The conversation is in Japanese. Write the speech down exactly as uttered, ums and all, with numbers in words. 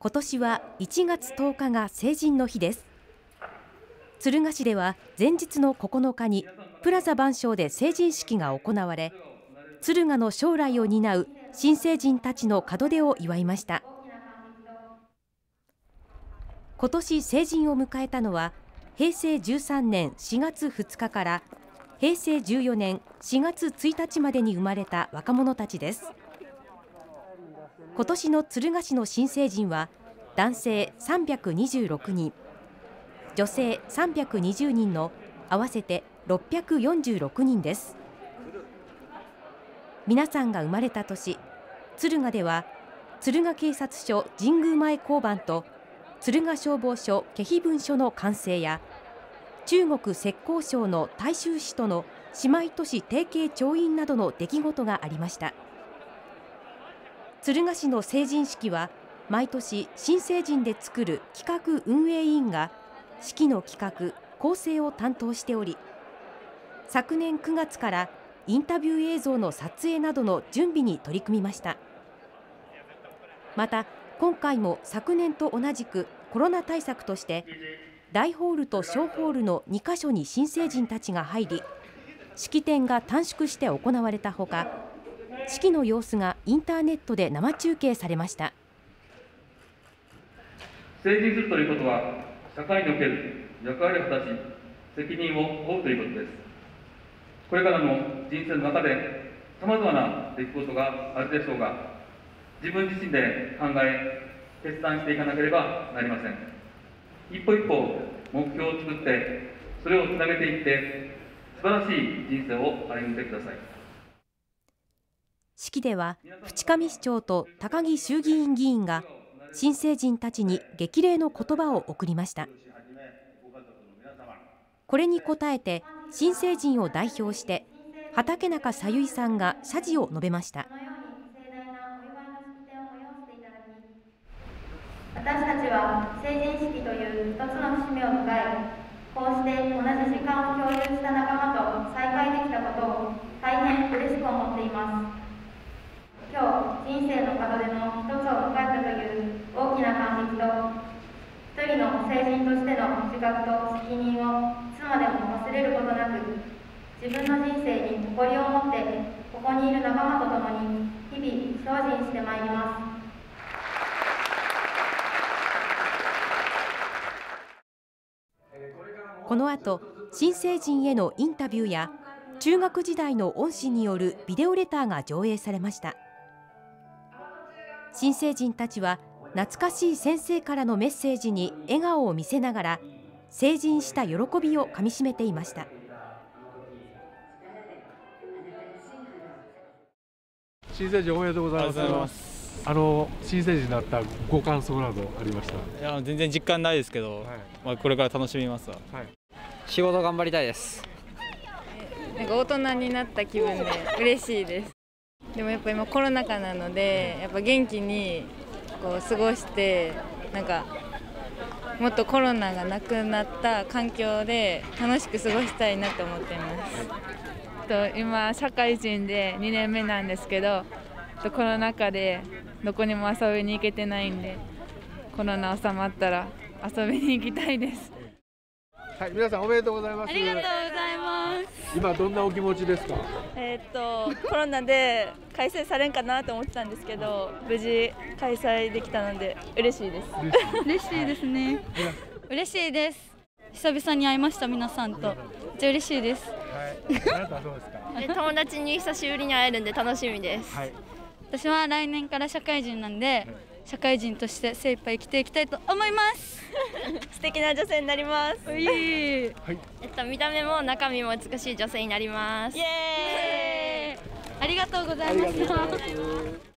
今年はいちがつとおかが成人の日です。敦賀市では前日のここのかにプラザ晩鐘で成人式が行われ、敦賀の将来を担う新成人たちの門出を祝いました。今年成人を迎えたのはへいせいじゅうさんねんしがつふつかからへいせいじゅうよねんしがつついたちまでに生まれた若者たちです。今年の敦賀市の新成人は男性さんびゃくにじゅうろくにん、女性さんびゃくにじゅうにんの合わせてろっぴゃくよんじゅうろくにんです。皆さんが生まれた年、敦賀では敦賀警察署神宮前交番と敦賀消防署気比分署の完成や、中国浙江省の大衆市との姉妹都市提携調印などの出来事がありました。敦賀市の成人式は毎年新成人で作る企画運営委員が式の企画・構成を担当しており、昨年くがつからインタビュー映像の撮影などの準備に取り組みました。また今回も昨年と同じくコロナ対策として大ホールと小ホールのにかしょに新成人たちが入り、式典が短縮して行われたほか、式の様子がインターネットで生中継されました。 成人するということは社会における役割を果たし責任を負うということです。これからの人生の中でさまざまな出来事があるでしょうが、自分自身で考え決断していかなければなりません。一歩一歩目標を作ってそれをつなげていって素晴らしい人生を歩んでください。 式では渕上市長と高木衆議院議員が新成人たちに激励の言葉を送りました。これに応えて新成人を代表して畠中さゆいさんが謝辞を述べました。 私たちは成人式という一つの節目を迎え、こうして同じ時間を共有した仲間と再会できたことを大変嬉しく思っています。今日、人生の門出の一つを迎えたという大きな感激と、一人の成人としての自覚と責任をいつまでも忘れることなく、自分の人生に誇りを持ってここにいる仲間と共に日々精進してまいります。 この後、新成人へのインタビューや中学時代の恩師によるビデオレターが上映されました。新成人たちは懐かしい先生からのメッセージに笑顔を見せながら成人した喜びをかみしめていました。 新成人おめでとうございます。あの新成人になったご感想などありました？ いや全然実感ないですけど、はい、まあこれから楽しみますわ。はい、 仕事頑張りたいです。 なんか大人になった気分で嬉しいです。でもやっぱ今コロナ禍なので、やっぱ元気にこう過ごして、なんかもっとコロナがなくなった環境で楽しく過ごしたいなと思っています。 と今社会人でにねんめなんですけど、コロナ禍でどこにも遊びに行けてないんで、コロナ収まったら遊びに行きたいです。 はい、皆さんおめでとうございます。 ありがとうございます。 今どんなお気持ちですか？ えー、っとコロナで開催されんかなと思ってたんですけど、無事開催できたので嬉しいです。 嬉しいですね。嬉しいです。久々に会いました、皆さんと。めっちゃ嬉しいです。 はい、あなたはどうですか？ 友達に久しぶりに会えるんで楽しみです。はい、 私は来年から社会人なんで、社会人として精一杯生きていきたいと思います。 素敵な女性になります。 いい、 えっと見た目も中身も美しい女性になります。 イエーイ。ありがとうございました。